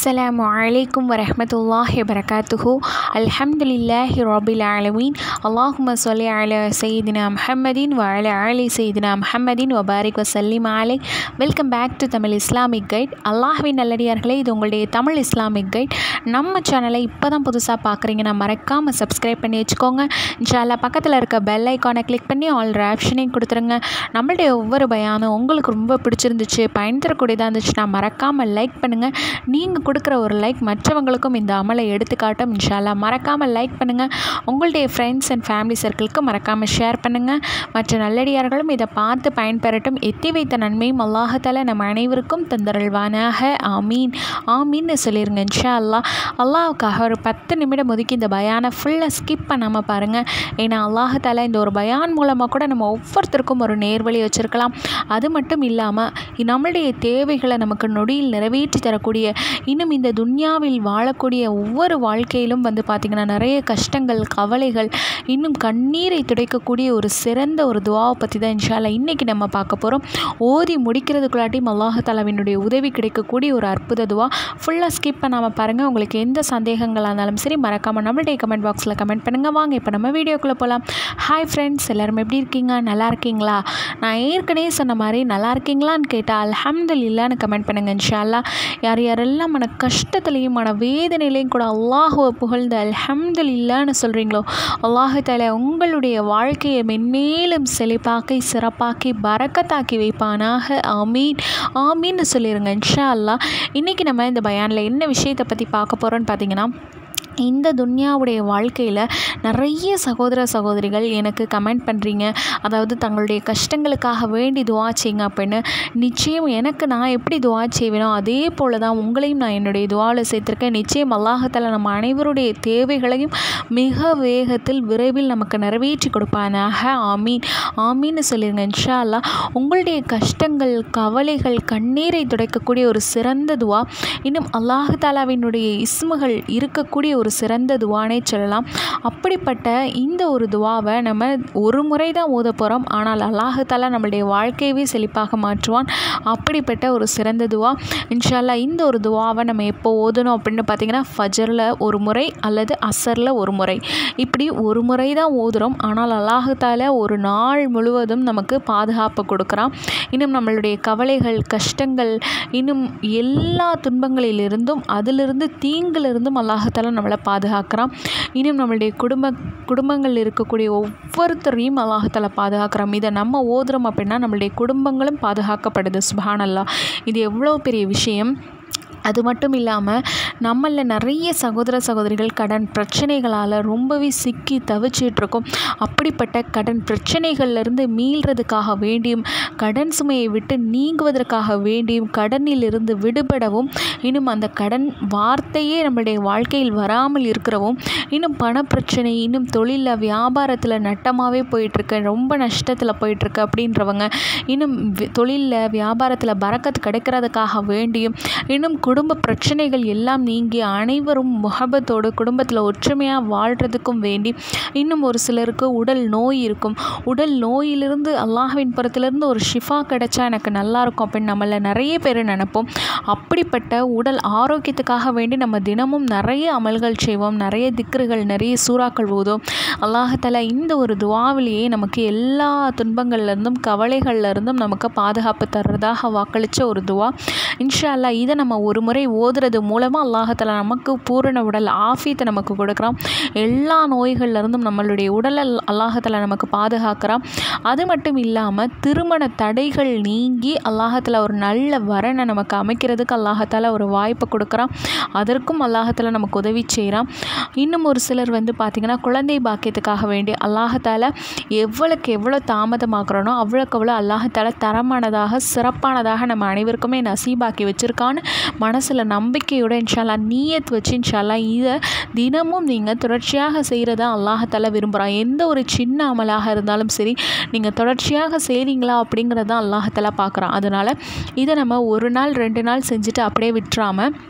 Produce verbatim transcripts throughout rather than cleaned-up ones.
அஸ்ஸலாமு அலைக்கும் வரஹ்மத்துல்லாஹி வபரகாத்துஹு. அல்ஹம்துலில்லாஹி ரப்பில் ஆலமீன். அல்லாஹும்ம ஸல்லி அலா சய்யிதினா முஹம்மதின் வ அலா ஆலி சய்யிதினா முஹம்மதின் வ பாரிக் வஸல்லிம் அலைஹி. Welcome back to Tamil Islamic guide. அல்லாஹ்வின் நல்லடியார்களே, இது உங்களுடைய தமிழ் இஸ்லாமிக் கைட். நம்ம சேனலை இப்போ தான் புதுசாக பார்க்குறீங்கன்னா மறக்காமல் சப்ஸ்கிரைப் பண்ணி வச்சுக்கோங்க. இன்ஷால்லா பக்கத்தில் இருக்க பெல் ஐக்கானை கிளிக் பண்ணி ஆல் ஆப்ஷனையும் கொடுத்துருங்க. நம்மளுடைய ஒவ்வொரு பயானும் உங்களுக்கு ரொம்ப பிடிச்சிருந்துச்சு, பயன் தரக்கூடியதாக இருந்துச்சுன்னா மறக்காமல் லைக் பண்ணுங்கள். நீங்கள் கொடுக்குற ஒரு லைக் மற்றவங்களுக்கும் இந்த அமலை எடுத்துக்காட்டும். இன்ஷால்லா மறக்காமல் லைக் பண்ணுங்கள். உங்களுடைய ஃப்ரெண்ட்ஸ் அண்ட் ஃபேமிலி சர்க்கிளுக்கு மறக்காமல் ஷேர் பண்ணுங்கள். மற்ற நல்லடியார்களும் இதை பார்த்து பயன்பெறட்டும். எத்தி வைத்த நன்மையும் அல்லாஹால நம்ம அனைவருக்கும் தந்தருள்வானாக. ஆமீன் ஆமீன்னு சொல்லிடுங்க. இன்ஷா அல்லா அல்லாஹுக்காக ஒரு பத்து நிமிடம் ஒதுக்கி இந்த பயானை ஃபுல்லாக ஸ்கிப் பண்ணாமல் பாருங்கள். ஏன்னா அல்லாஹால இந்த ஒரு பயான் மூலமாக கூட நம்ம ஒவ்வொருத்தருக்கும் ஒரு நேர்வழி வச்சுருக்கலாம். அது மட்டும் இல்லாமல் நம்மளுடைய தேவைகளை நமக்கு நொடியில் நிறைவேற்றி தரக்கூடிய, இன்னும் இந்த துன்யாவில் வாழக்கூடிய ஒவ்வொரு வாழ்க்கையிலும் வந்து பார்த்திங்கன்னா நிறைய கஷ்டங்கள், கவலைகள், இன்னும் கண்ணீரை துடைக்கக்கூடிய ஒரு சிறந்த ஒரு துவாவை பற்றி தான் இன்ஷா அல்லாஹ் இன்றைக்கி நம்ம பார்க்க போகிறோம். ஓதி முடிக்கிறதுக்குள்ளாட்டியும் அல்லாஹ் தஆலாவினுடைய உதவி கிடைக்கக்கூடிய ஒரு அற்புத துவா. ஃபுல்லாக ஸ்கிப் பண்ணாமல் பாருங்கள். உங்களுக்கு எந்த சந்தேகங்களாக இருந்தாலும் சரி மறக்காமல் நம்மளுடைய கமெண்ட் பாக்ஸில் கமெண்ட் பண்ணுங்கள். வாங்க இப்போ நம்ம வீடியோக்குள்ளே போகலாம். ஹாய் ஃப்ரெண்ட்ஸ், எல்லோரும் எப்படி இருக்கீங்க? நல்லா இருக்கீங்களா? நான் ஏற்கனவே சொன்ன மாதிரி நல்லா இருக்கீங்களான்னு கேட்டால் அல்ஹம்துலில்லாஹ்னு கமெண்ட் பண்ணுங்கள். இன்ஷா அல்லாஹ் யார் யாரெல்லாம் மன கஷ்டத்துலேயும் மன வேதனையிலையும் கூட அல்லாஹுவை புகழ்ந்து அல்ஹம்துலில்லாஹ்னு சொல்கிறீங்களோ, அல்லாஹு தஆலா உங்களுடைய வாழ்க்கையை மென்மேலும் செழிப்பாக்கி சிறப்பாக்கி பரக்கத்தாக்கி வைப்பானாக. ஆமீன் ஆமீன்னு சொல்லிடுங்க. இன்ஷா அல்லாஹ் இன்றைக்கி நம்ம இந்த பயானில் என்ன விஷயத்தை பற்றி பார்க்க போகிறோன்னு பார்த்தீங்கன்னா, இந்த துன்யாவுடைய வாழ்க்கையில் நிறைய சகோதர சகோதரிகள் எனக்கு கமெண்ட் பண்ணுறீங்க. அதாவது தங்களுடைய கஷ்டங்களுக்காக வேண்டி துவா செய்யுங்க அப்படின்னு. நிச்சயம் எனக்கு நான் எப்படி துவா செய்வேனோ அதே போல் தான் உங்களையும் நான் என்னுடைய துவாவில் சேர்த்துருக்கேன். நிச்சயம் அல்லாஹ் தஆலா நம்ம அனைவருடைய தேவைகளையும் மிக வேகத்தில் விரைவில் நமக்கு நிறைவேற்றி கொடுப்பானாக. ஆமீன் ஆமீன்னு சொல்லிடுங்க. இன்ஷா அல்லாஹ் உங்களுடைய கஷ்டங்கள், கவலைகள், கண்ணீரை துடைக்கக்கூடிய ஒரு சிறந்த துவா, இன்னும் அல்லாஹ் தஆலாவினுடைய இஸ்முகள் இருக்கக்கூடிய ஒரு சிறந்த துவானே சொல்லலாம். அப்படிப்பட்ட இந்த ஒரு துவாவை நம்ம ஒரு முறை தான் ஓத போகிறோம். ஆனால் அல்லாஹ் தஆலா நம்மளுடைய வாழ்க்கையவே செழிப்பாக மாற்றுவான். அப்படிப்பட்ட ஒரு சிறந்த துவா. இன்ஷா அல்லாஹ் இந்த ஒரு துவாவை நம்ம எப்போ ஓதணும் அப்படின்னு பார்த்தீங்கன்னா, ஃபஜரில் ஒரு முறை அல்லது அசரில் ஒரு முறை, இப்படி ஒரு முறை தான் ஓதுகிறோம். ஆனால் அல்லாஹ் தஆலா ஒரு நாள் முழுவதும் நமக்கு பாதுகாப்பு கொடுக்குறான். இன்னும் நம்மளுடைய கவலைகள், கஷ்டங்கள், இன்னும் எல்லா துன்பங்களிலிருந்தும் அதிலிருந்து தீங்கிலிருந்தும் அல்லாஹ் தஆலா நம்மளை பாதுகாக்கிறான். இன்னும் நம்மளுடைய குடும்ப குடும்பங்கள் இருக்கக்கூடிய ஒவ்வொருத்தரையும் அல்லாஹ் தஆலா பாதுகாக்கிறான். இதை நம்ம ஓதுறோம் அப்படின்னா நம்மளுடைய குடும்பங்களும் பாதுகாக்கப்படுது. சுப்ஹானல்லாஹ், இது எவ்வளோ பெரிய விஷயம். அது மட்டும் இல்லாமல் நம்மளில் நிறைய சகோதர சகோதரிகள் கடன் பிரச்சனைகளால் ரொம்பவே சிக்கி தவிச்சிட்ருக்கோம். அப்படிப்பட்ட கடன் பிரச்சனைகள்லேருந்து மீள்றதுக்காக வேண்டியும், கடன் சுமையை விட்டு நீங்குவதற்காக வேண்டியும், கடனிலிருந்து விடுபடவும், இன்னும் அந்த கடன் வார்த்தையே நம்மளுடைய வாழ்க்கையில் வராமல் இருக்கிறவும், இன்னும் பணப்பிரச்சனை, இன்னும் தொழிலில் வியாபாரத்தில் நட்டமாகவே போயிட்டுருக்கு, ரொம்ப நஷ்டத்தில் போயிட்டுருக்கு அப்படின்றவங்க, இன்னும் தொழிலில் வியாபாரத்தில் பரக்கத்து கிடைக்கிறதுக்காக வேண்டியும், இன்னும் குடும்ப பிரச்சனைகள் எல்லாம் நீங்கி அனைவரும் முஹப்பத்தோடு குடும்பத்தில் ஒற்றுமையாக வாழ்கிறதுக்கும் வேண்டி, இன்னும் ஒரு சிலருக்கு உடல் நோய் இருக்கும். உடல் நோயிலிருந்து அல்லாஹ்வின் புறத்திலிருந்து ஒரு ஷிஃபா கிடைச்சா எனக்கு நல்லாயிருக்கும் அப்படின்னு நம்மள நிறைய பேர் நினைப்போம். அப்படிப்பட்ட உடல் ஆரோக்கியத்துக்காக வேண்டி நம்ம தினமும் நிறைய அமல்கள் செய்வோம், நிறைய திக்ருகள், நிறைய சூறாக்கள் ஓதும். அல்லாஹ் தஆலா இந்த ஒரு துவாவிலேயே நமக்கு எல்லா துன்பங்கள்லேருந்தும் கவலைகள்லேருந்தும் நமக்கு பாதுகாப்பு தர்றதாக வாக்களித்த ஒரு துவா. இன்ஷா அல்லாஹ் இதை நம்ம ஒரு முறை ஓதுறது மூலமாக அல்லாஹ் தஆலா நமக்கு பூரண உடல் ஆஃபியத்தை நமக்கு கொடுக்குறான். எல்லா நோய்கள்லேருந்தும் நம்மளுடைய உடலை அல்லாஹ் தஆலா நமக்கு பாதுகாக்கிறான். அது மட்டும் இல்லாமல் திருமண தடைகள் நீங்கி அல்லாஹ் தஆலா ஒரு நல்ல வரனை நமக்கு அமைக்கிறதுக்கு அல்லாஹ் தஆலா ஒரு வாய்ப்பை கொடுக்குறான். அதற்கும் அல்லாஹ் தஆலா நமக்கு உதவி செய்கிறான். இன்னும் ஒரு சிலர் வந்து பார்த்திங்கன்னா குழந்தை பாக்கியத்துக்காக வேண்டி அல்லாஹ் தஆலா எவ்வளோக்கு எவ்வளோ தாமதமாக்குறோனோ அவ்வளோக்கு அவ்வளோ அல்லாஹ் தஆலா தரமானதாக சிறப்பானதாக நம்ம அனைவருக்குமே நசீபாக்கி வச்சுருக்கான்னு மனசில் நம்பிக்கையோட இன்ஷா அல்லாஹ் நீயத் வச்சு இன்ஷா அல்லாஹ் இதை தினமும் நீங்கள் தொடர்ச்சியாக செய்கிறதா அல்லாஹ் தஆலா விரும்புகிறான். எந்த ஒரு சின்ன அமலாக இருந்தாலும் சரி நீங்கள் தொடர்ச்சியாக செய்கிறீங்களா அப்படிங்கிறத அல்லாஹ் தஆலா பார்க்குறான். அதனால் இதை நம்ம ஒரு நாள் ரெண்டு நாள் செஞ்சுட்டு அப்படியே விட்டுறாமல்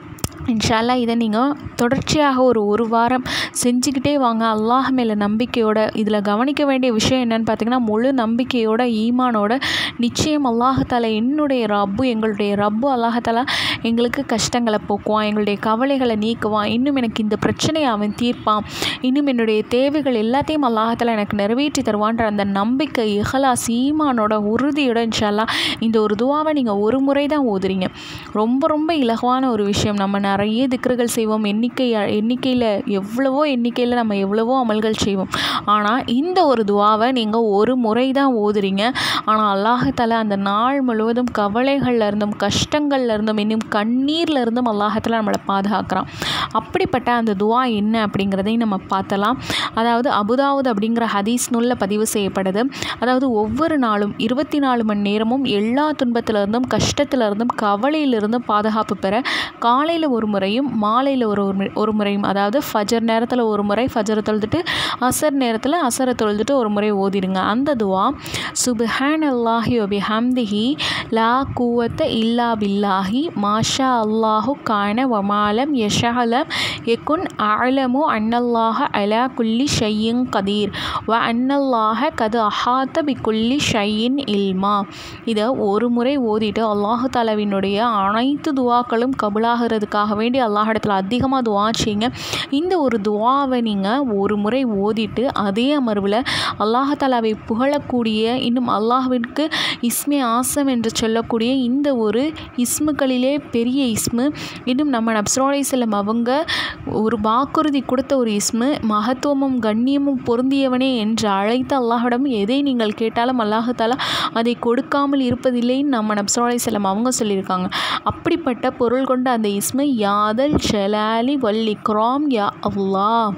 இன்ஷா அல்லாஹ் இதை நீங்கள் தொடர்ச்சியாக ஒரு ஒரு வாரம் செஞ்சுக்கிட்டே வாங்க. அல்லாஹ் மேலே நம்பிக்கையோட. இதில் கவனிக்க வேண்டிய விஷயம் என்னென்னு பார்த்தீங்கன்னா, முழு நம்பிக்கையோட ஈமானோட நிச்சயம் அல்லாஹால என்னுடைய ரப்பு எங்களுடைய ரப்பு அல்லாஹால எங்களுக்கு கஷ்டங்களை போக்குவான், எங்களுடைய கவலைகளை நீக்குவான், இன்னும் எனக்கு இந்த பிரச்சனையை அவன் தீர்ப்பான், இன்னும் என்னுடைய தேவைகள் எல்லாத்தையும் அல்லாஹால எனக்கு நிறைவேற்றி தருவான்ற அந்த நம்பிக்கை இஹ்லாஸ் ஈமானோட உறுதியோட இன்ஷா அல்லாஹ் இந்த ஒரு துவாவை நீங்கள் ஒரு முறை தான் ஓதுறீங்க. ரொம்ப ரொம்ப இலகுவான ஒரு விஷயம். நம்ம நிறைய திக்ருகள் செய்வோம், எண்ணிக்கை எண்ணிக்கையில் எவ்வளவோ எண்ணிக்கையில் நம்ம எவ்வளவோ அமல்கள் செய்வோம். ஆனால் இந்த ஒரு துவாவை நீங்கள் ஒரு முறை தான் ஓதுறீங்க. ஆனால் அல்லாஹால அந்த நாள் முழுவதும் கவலைகளில் இருந்தும் கஷ்டங்களில் இருந்தும் இன்னும் கண்ணீரில் இருந்தும் அல்லாஹால நம்மளை பாதுகாக்கிறான். அப்படிப்பட்ட அந்த துவா என்ன அப்படிங்கிறதையும் நம்ம பார்த்தலாம். அதாவது அபுதாவுத் அப்படிங்கிற ஹதீஸ் நூலில் பதிவு செய்யப்படுது. அதாவது ஒவ்வொரு நாளும் இருபத்தி நாலு மணி நேரமும் எல்லா துன்பத்திலிருந்தும் கஷ்டத்திலிருந்தும் கவலையிலிருந்தும் பாதுகாப்பு பெற காலையில் ஒரு முறையும் மாலையில் ஒரு ஒரு முறையும், அதாவது ஃபஜர் நேரத்தில் ஒரு முறை ஃபஜரை தொழுதுட்டு அசர் நேரத்தில் அசரை தொழுதுட்டு ஒரு முறை ஓதிடுங்க. அந்த துவா சுப்ஹானல்லாஹி வ பிஹம்திஹி லா குவத்த இல்லா பில்லாஹி மாஷா அல்லாஹு கான வமாலம் யஷஅலம் யகுன் அலமு அன்னல்லாஹ அலா குல்லி ஷையின் கதீர் வ அன்னல்லாஹ கது அஹாத்த பி குல்லி ஷையின் இல்மா. இதை ஒரு முறை ஓதிட்டு அல்லாஹு தஆலாவினுடைய அனைத்து துவாக்களும் கபுலாகிறதுக்காக வேண்டி அல்லாஹிடத்தில் அதிகமாக துவா செய்யுங்க. இந்த ஒரு துவாவை நீங்கள் ஒரு முறை ஓதிட்டு அதே அமர்வில் அல்லாஹ் தஆலாவை புகழக்கூடிய இன்னும் அல்லாஹ்விற்கு இஸ்மே ஆசம் என்று சொல்லக்கூடிய இந்த ஒரு இஸ்முகளிலே பெரிய இஸ்மு, இன்னும் நம்ம நபிஸல்லல்லாஹு அலைஹி வஸல்லம் அவங்க ஒரு வாக்குறுதி கொடுத்த ஒரு இஸ்மு, மகத்துவமும் கண்ணியமும் பொருந்தியவனே என்று அழைத்த அல்லாஹ்விடம் எதை நீங்கள் கேட்டாலும் அல்லாஹ் தஆலா அதை கொடுக்காமல் இருப்பதில்லைன்னு நம்ம நபிஸல்லல்லாஹு அலைஹி வஸல்லம் அவங்க சொல்லியிருக்காங்க. அப்படிப்பட்ட பொருள் கொண்ட அந்த இஸ்மு யாதல் ஜலாலி வல் இக்ராம் யா அல்லாஹ்,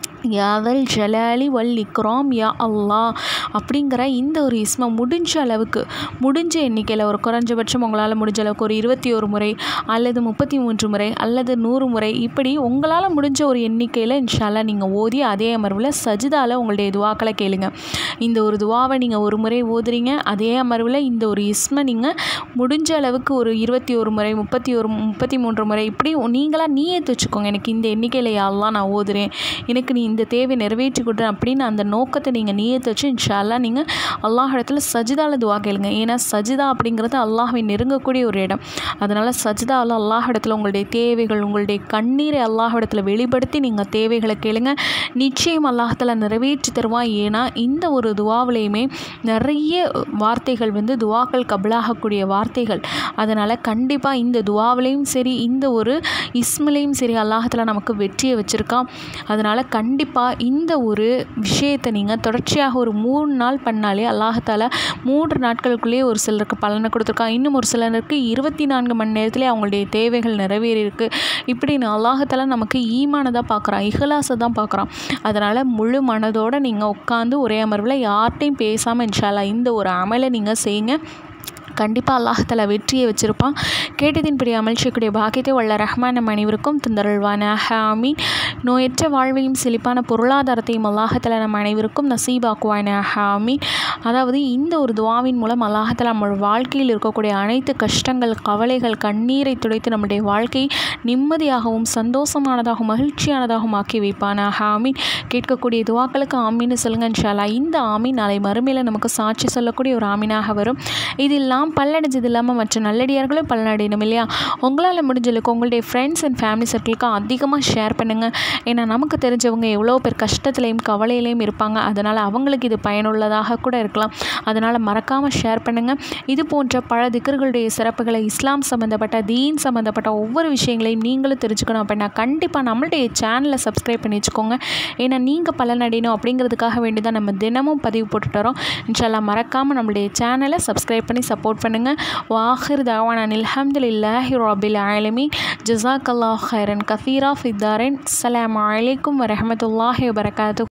யாதல் ஜலாலி வல் இக்ராம் யா அல்லாஹ் அப்படிங்கிற இந்த ஒரு இஸ்மை முடிஞ்ச அளவுக்கு முடிஞ்ச எண்ணிக்கையில் ஒரு குறைஞ்சபட்சம் உங்களால் முடிஞ்ச அளவுக்கு ஒரு இருபத்தி ஒரு முறை அல்லது முப்பத்தி மூன்று முறை அல்லது நூறு முறை இப்படி உங்களால் முடிஞ்ச ஒரு எண்ணிக்கையில் இன்ஷா அல்லாஹ் நீங்கள் ஓதி அதே அமர்வில் சஜிதாவில் உங்களுடைய துவாக்களை கேளுங்க. இந்த ஒரு துவாவை நீங்கள் ஒரு முறை ஓதுறீங்க, அதே அமர்வில் இந்த ஒரு இஸ்மை நீங்கள் முடிஞ்ச அளவுக்கு ஒரு இருபத்தி ஒரு முறை முப்பத்தி ஒரு முப்பத்தி மூன்று முறை இப்படி நீங்களாக நீயத்து வச்சுக்கோங்க. எனக்கு இந்த எண்ணிக்கையில் யா அல்லாஹ் நான் ஓதுறேன், எனக்கு நீ இந்த தேவை நிறைவேற்றி கொடுறேன் அப்படின்னு அந்த நோக்கத்தை நீங்கள் நியத்து வச்சு இன்ஷா அல்லாஹ் நீங்கள் அல்லாஹ் இடத்துல சஜிதாவில் துவா கேளுங்க. ஏன்னா சஜிதா அப்படிங்கிறது அல்லாஹ்வை நெருங்கக்கூடிய ஒரு இடம். அதனால் சஜிதாவில் அல்லாஹ் இடத்துல உங்களுடைய தேவைகள் உங்களுடைய கண்ணீரை அல்லாஹ் இடத்துல வெளிப்படுத்தி நீங்கள் தேவைகளை கேளுங்க. நிச்சயம் அல்லாஹ்தாலா நிறைவேற்றி தருவான். ஏன்னா இந்த ஒரு துவாவிலையுமே நிறைய வார்த்தைகள் வந்து துவாக்கள் கபலாகக்கூடிய வார்த்தைகள். அதனால் கண்டிப்பாக இந்த துவாவிலையும் சரி இந்த ஒரு இஸ்மிலையும் சரி அல்லாஹ்தாலா நமக்கு வெற்றியை வச்சுருக்கான். அதனால் கண்டிப்பாக இந்த ஒரு விஷயத்தை நீங்கள் தொடர்ச்சியாக ஒரு மூணு நாள் பண்ணாலே அல்லாஹ்தாலா மூன்று நாட்களுக்குள்ளேயே ஒரு சிலருக்கு பலனை கொடுத்துருக்கான். இன்னும் ஒரு சிலருக்கு இருபத்தி நான்கு மணி நேரத்திலே அவங்களுடைய தேவைகள் நிறைவேறியிருக்கு. இப்படின்னு அல்லாஹ்தாலா நமக்கு ஈமானை தான் பார்க்குறான், இஹ்லாஸை தான் பார்க்குறான். அதனால் முழு மனதோடு நீங்கள் உட்காந்து ஒரே அமர்வில் யார்கிட்டையும் பேசாமல் இன்ஷா அல்லாஹ் இந்த ஒரு அமலை நீங்கள் செய்யுங்க. கண்டிப்பாக அல்லாஹ்தாலா வெற்றியை வச்சுருப்பான். கேட்டதின்படி அமல் செய்யக்கூடிய பாக்கியத்தை வல்ல ரஹ்மான் நம் அனைவருக்கும் தந்தருள்வானாக. ஆமீன். நோயற்ற வாழ்வையும் செழிப்பான பொருளாதாரத்தையும் அல்லாஹ்தாலா நம் அனைவருக்கும் நசீபாக்குவானாக. ஆமீன். அதாவது இந்த ஒரு துவாவின் மூலம் அல்லாஹ்தாலா நம்ம வாழ்க்கையில் இருக்கக்கூடிய அனைத்து கஷ்டங்கள் கவலைகள் கண்ணீரை துடைத்து நம்முடைய வாழ்க்கையை நிம்மதியாகவும் சந்தோஷமானதாகவும் மகிழ்ச்சியானதாகவும் ஆக்கி வைப்பானாக. ஆமீன். கேட்கக்கூடிய துவாக்களுக்கு ஆமீன்னு சொல்லுங்கள் இன்ஷா அல்லாஹ். இந்த ஆமீன் நாளை மறுமையில் நமக்கு சாட்சி சொல்லக்கூடிய ஒரு ஆமீனாக வரும். இதெல்லாம் பல்லடைஞ்சது இல்லாமல் மற்ற நல்லடியார்களும் பலனடையணும் இல்லையா? உங்களால் முடிஞ்சளவுக்கு உங்களுடைய ஃப்ரெண்ட்ஸ் அண்ட் ஃபேமிலி சர்க்கிளுக்கு அதிகமாக ஷேர் பண்ணுங்கள். ஏன்னா நமக்கு தெரிஞ்சவங்க எவ்வளோ பேர் கஷ்டத்துலையும் கவலையிலையும் இருப்பாங்க. அதனால் அவங்களுக்கு இது பயனுள்ளதாக கூட இருக்கலாம். அதனால் மறக்காமல் ஷேர் பண்ணுங்கள். இது போன்ற பல திக்ர்களுடைய சிறப்புகளை இஸ்லாம் சம்மந்தப்பட்ட தீன் சம்மந்தப்பட்ட ஒவ்வொரு விஷயங்களையும் நீங்களும் தெரிஞ்சுக்கணும் அப்படின்னா கண்டிப்பாக நம்மளுடைய சேனலை சப்ஸ்கிரைப் பண்ணி வச்சுக்கோங்க. ஏன்னா நீங்கள் பலனடையணும் அப்படிங்கிறதுக்காக வேண்டி தான் நம்ம தினமும் பதிவு போட்டுட்டு வரோம். இன்ஷா அல்லாஹ் மறக்காமல் நம்மளுடைய சேனலை சப்ஸ்கிரைப் பண்ணி சப்போர்ட் பண்ணுங்க. வாஹிர் தஅவானா அல்ஹம்துலில்லாஹி ரப்பில் ஆலமீன். ஜஸாக்கல்லாஹு கைரன் கஸீரா ஃபித்தாரின். அஸ்ஸலாமு அலைக்கும் வரஹ்மத்துல்லாஹி வபரகாத்துஹு.